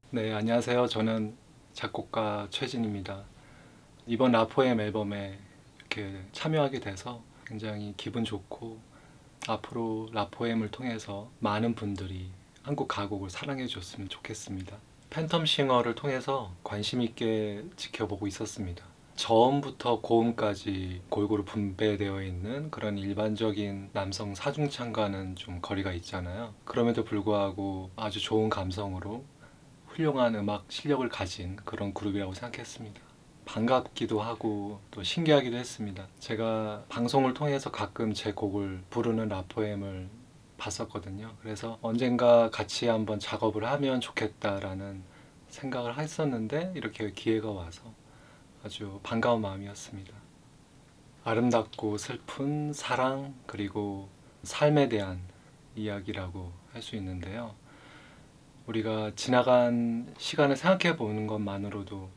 네, 안녕하세요. 저는 작곡가 최진입니다. 이번 라포엠 앨범에 이렇게 참여하게 돼서 굉장히 기분 좋고, 앞으로 라포엠을 통해서 많은 분들이 한국 가곡을 사랑해 줬으면 좋겠습니다. 팬텀 싱어를 통해서 관심 있게 지켜보고 있었습니다. 저음부터 고음까지 골고루 분배되어 있는 그런 일반적인 남성 사중창과는 좀 거리가 있잖아요. 그럼에도 불구하고 아주 좋은 감성으로 훌륭한 음악 실력을 가진 그런 그룹이라고 생각했습니다. 반갑기도 하고 또 신기하기도 했습니다. 제가 방송을 통해서 가끔 제 곡을 부르는 라포엠을 봤었거든요. 그래서 언젠가 같이 한번 작업을 하면 좋겠다라는 생각을 했었는데 이렇게 기회가 와서 아주 반가운 마음이었습니다. 아름답고 슬픈 사랑 그리고 삶에 대한 이야기라고 할 수 있는데요. 우리가 지나간 시간을 생각해 보는 것만으로도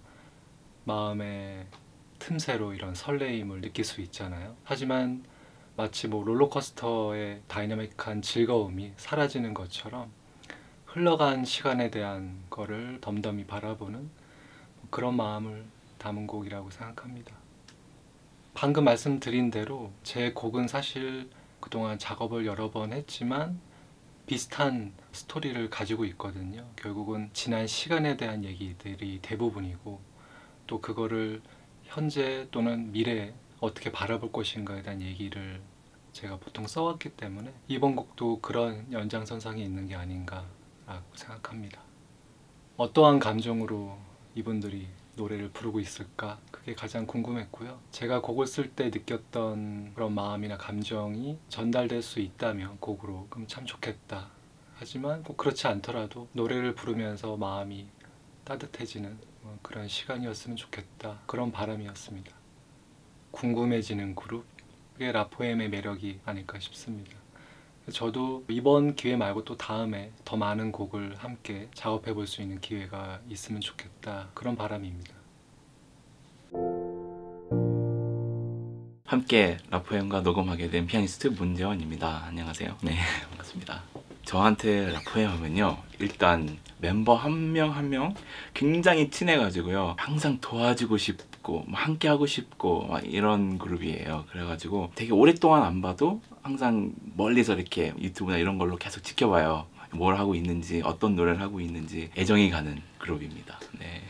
마음의 틈새로 이런 설레임을 느낄 수 있잖아요. 하지만 마치 롤러코스터의 다이나믹한 즐거움이 사라지는 것처럼 흘러간 시간에 대한 거를 덤덤히 바라보는 그런 마음을 담은 곡이라고 생각합니다. 방금 말씀드린 대로 제 곡은 사실 그동안 작업을 여러 번 했지만 비슷한 스토리를 가지고 있거든요. 결국은 지난 시간에 대한 얘기들이 대부분이고, 또 그거를 현재 또는 미래에 어떻게 바라볼 것인가에 대한 얘기를 제가 보통 써왔기 때문에 이번 곡도 그런 연장선상에 있는 게 아닌가라고 생각합니다. 어떠한 감정으로 이분들이 노래를 부르고 있을까? 그게 가장 궁금했고요. 제가 곡을 쓸 때 느꼈던 그런 마음이나 감정이 전달될 수 있다면 곡으로 그럼 참 좋겠다. 하지만 꼭 그렇지 않더라도 노래를 부르면서 마음이 따뜻해지는 그런 시간이었으면 좋겠다. 그런 바람이었습니다. 궁금해지는 그룹, 그게 라포엠의 매력이 아닐까 싶습니다. 저도 이번 기회 말고 또 다음에 더 많은 곡을 함께 작업해 볼 수 있는 기회가 있으면 좋겠다. 그런 바람입니다. 함께 라포엠과 녹음하게 된 피아니스트 문재원입니다. 안녕하세요. 네, 반갑습니다. 저한테 라포엠 하면요, 일단 멤버 한 명 한 명 굉장히 친해가지고요, 항상 도와주고 싶고 함께 하고 싶고 막 이런 그룹이에요. 그래가지고 되게 오랫동안 안 봐도 항상 멀리서 이렇게 유튜브나 이런 걸로 계속 지켜봐요. 뭘 하고 있는지, 어떤 노래를 하고 있는지 애정이 가는 그룹입니다. 네.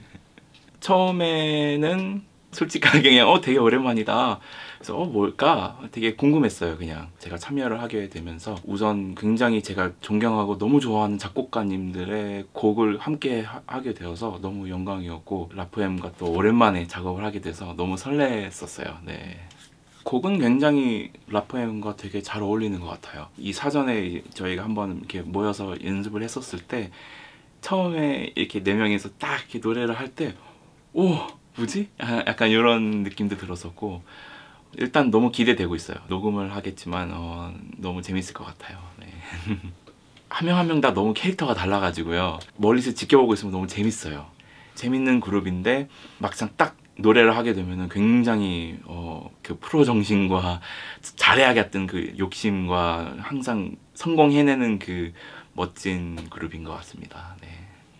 처음에는 솔직하게 그냥 되게 오랜만이다. 그래서 뭘까? 되게 궁금했어요. 그냥 제가 참여를 하게 되면서 우선 굉장히 제가 존경하고 너무 좋아하는 작곡가님들의 곡을 함께 하게 되어서 너무 영광이었고, 라포엠과 또 오랜만에 작업을 하게 돼서 너무 설렜었어요. 네. 곡은 굉장히 라포엠과 되게 잘 어울리는 것 같아요. 이 사전에 저희가 한번 이렇게 모여서 연습을 했었을 때 처음에 이렇게 네 명이서 딱 이렇게 노래를 할 때, 오, 뭐지? 약간 이런 느낌도 들었었고, 일단 너무 기대되고 있어요. 녹음을 하겠지만 너무 재밌을 것 같아요. 네. 한 명 한 명 다 너무 캐릭터가 달라가지고요, 멀리서 지켜보고 있으면 너무 재밌어요. 재밌는 그룹인데 막상 딱 노래를 하게 되면은 굉장히 그 프로 정신과 잘해야겠다는 그 욕심과 항상 성공해내는 그 멋진 그룹인 것 같습니다. 네.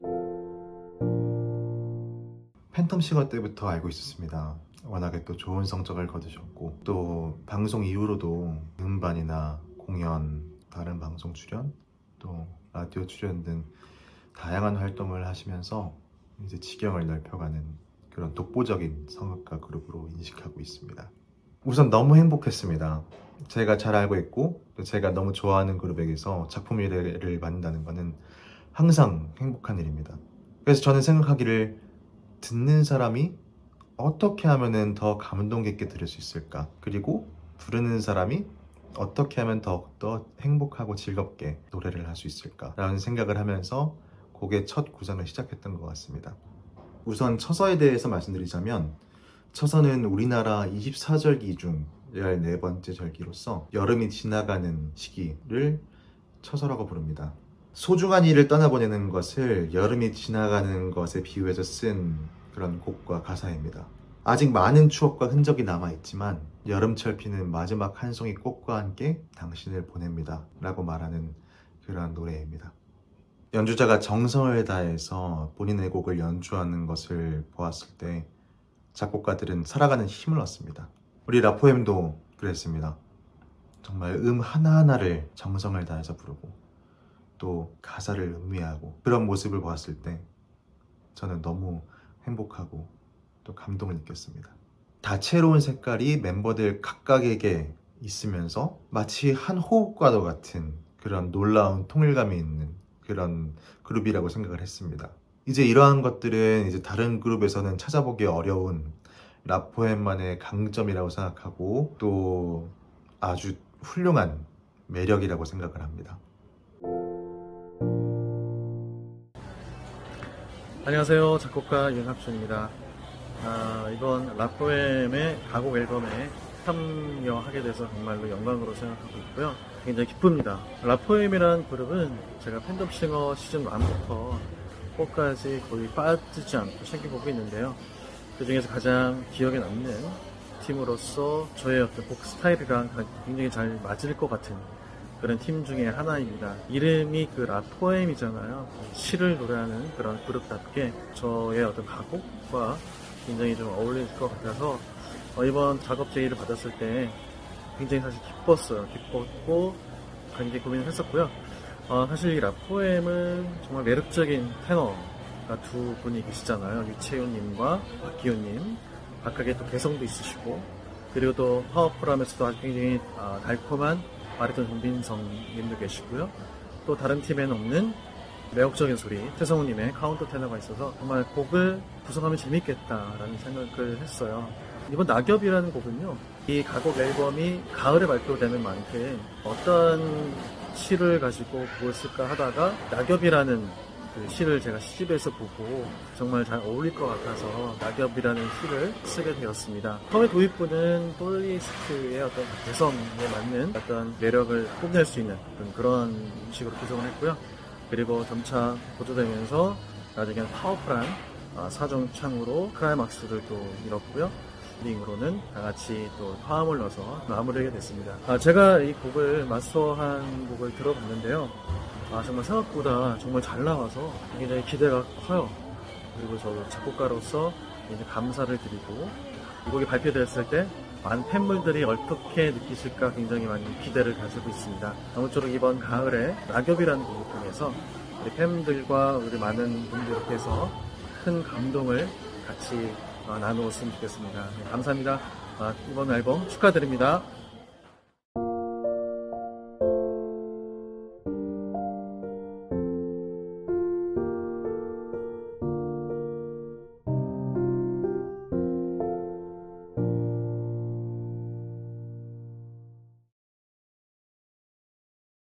팬텀 싱어 때부터 알고 있었습니다. 워낙에 또 좋은 성적을 거두셨고, 또 방송 이후로도 음반이나 공연, 다른 방송 출연, 또 라디오 출연 등 다양한 활동을 하시면서 이제 지경을 넓혀가는 그런 독보적인 성악가 그룹으로 인식하고 있습니다. 우선 너무 행복했습니다. 제가 잘 알고 있고 또 제가 너무 좋아하는 그룹에게서 작품 일회를 만든다는 것은 항상 행복한 일입니다. 그래서 저는 생각하기를, 듣는 사람이 어떻게 하면 더 감동 깊게 들을 수 있을까? 그리고 부르는 사람이 어떻게 하면 더욱더 행복하고 즐겁게 노래를 할 수 있을까? 라는 생각을 하면서 곡의 첫 구상을 시작했던 것 같습니다. 우선 처서에 대해서 말씀드리자면, 처서는 우리나라 24절기 중 14번째 절기로서 여름이 지나가는 시기를 처서라고 부릅니다. 소중한 이를 떠나보내는 것을 여름이 지나가는 것에 비유해서 쓴 그런 곡과 가사입니다. 아직 많은 추억과 흔적이 남아있지만 여름철 피는 마지막 한 송이 꽃과 함께 당신을 보냅니다 라고 말하는 그러한 노래입니다. 연주자가 정성을 다해서 본인의 곡을 연주하는 것을 보았을 때 작곡가들은 살아가는 힘을 얻습니다. 우리 라포엠도 그랬습니다. 정말 하나하나를 정성을 다해서 부르고 또 가사를 음미하고 그런 모습을 보았을 때 저는 너무 행복하고 또 감동을 느꼈습니다. 다채로운 색깔이 멤버들 각각에게 있으면서 마치 한 호흡과도 같은 그런 놀라운 통일감이 있는 그런 그룹이라고 생각을 했습니다. 이제 이러한 것들은 이제 다른 그룹에서는 찾아보기 어려운 라포엠만의 강점이라고 생각하고 또 아주 훌륭한 매력이라고 생각을 합니다. 안녕하세요. 작곡가 윤학준입니다. 이번 라포엠의 가곡 앨범에 참여하게 돼서 정말로 영광으로 생각하고 있고요. 굉장히 기쁩니다. 라포엠이라는 그룹은 제가 팬덤싱어 시즌 1부터 4까지 거의 빠지지 않고 챙겨보고 있는데요. 그 중에서 가장 기억에 남는 팀으로서 저의 어떤 곡 스타일이랑 굉장히 잘 맞을 것 같은 그런 팀 중에 하나입니다. 이름이 그 라포엠이잖아요. 시를 노래하는 그런 그룹답게 저의 어떤 가곡과 굉장히 좀 어울릴 것 같아서 이번 작업 제의를 받았을 때 굉장히 사실 기뻤어요. 기뻤고 굉장히 고민을 했었고요. 사실 이 라포엠은 정말 매력적인 테너가 두 분이 계시잖아요. 유채윤님과 박기훈님. 각각의 또 개성도 있으시고 그리고 또 파워풀하면서도 아주 굉장히 달콤한 바리톤 정빈성님도 계시고요. 또 다른 팀에는 없는 매혹적인 소리 태성우님의 카운터 테너가 있어서 정말 곡을 구성하면 재밌겠다라는 생각을 했어요. 이번 낙엽이라는 곡은요, 이 가곡 앨범이 가을에 발표되는 만큼 어떤 시를 가지고 곡을 쓸까 하다가 낙엽이라는 그 시를 제가 시집에서 보고 정말 잘 어울릴 것 같아서 낙엽이라는 시를 쓰게 되었습니다. 처음에 도입부는 솔리스트의 어떤 개성에 맞는 어떤 매력을 뽐낼 수 있는 그런 식으로 구성을 했고요. 그리고 점차 고조되면서 나중에는 파워풀한 사정창으로 클라이막스를 또 이뤘고요. 링으로는 다 같이 또 화음을 넣어서 마무리하게 됐습니다. 제가 이 곡을 마스터한 곡을 들어봤는데요. 정말 생각보다 정말 잘 나와서 굉장히 기대가 커요. 그리고 저 작곡가로서 이제 감사를 드리고 이 곡이 발표됐을 때 많은 팬분들이 어떻게 느끼실까 굉장히 많이 기대를 가지고 있습니다. 아무쪼록 이번 가을에 낙엽이라는 곡을 통해서 우리 팬들과 우리 많은 분들께서 큰 감동을 같이 나누었으면 좋겠습니다. 감사합니다. 이번 앨범 축하드립니다.